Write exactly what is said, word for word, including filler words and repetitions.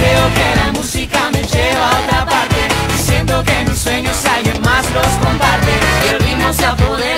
Creo que la música me lleva a otra parte, y siento que mis sueños alguien más los comparte, y el ritmo se apodera